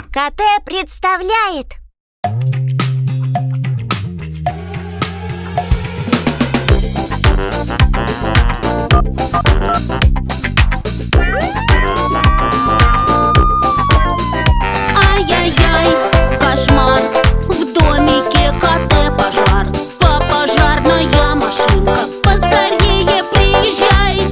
КТ представляет. Ай-яй-яй, кошмар, в домике КТ пожар. Пожарная машинка, поскорее приезжай.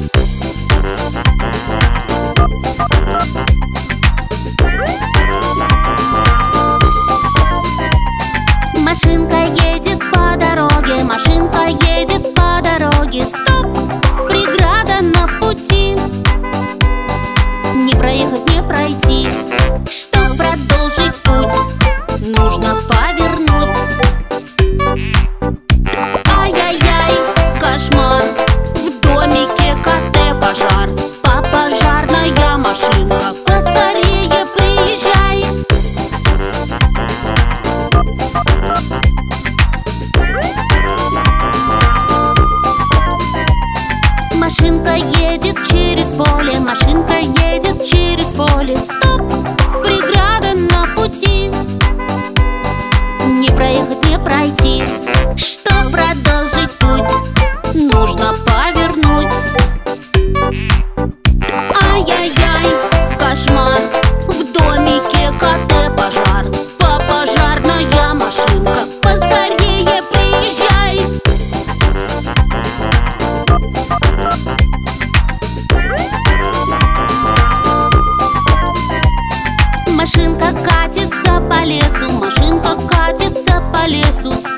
Машинка едет по дороге, машинка едет по дороге. Стоп! Преграда на пути. Не проехать, не пройти. Чтоб продолжить путь, нужно повернуть. Ай-яй-яй, кошмар, в домике КТ пожар. Пожарная машинка, поскорее приезжай. Машинка едет через поле, машинка едет через поле. Стоп! Преграда на пути. Не проехать, не пройти. Чтоб продолжить путь, нужно повернуть. Ай-яй-яй, кошмар, в домике КТ пожар. Пожарная машинка, поскорее приезжай. Машинка катится по лесу, машинка катится по лесу.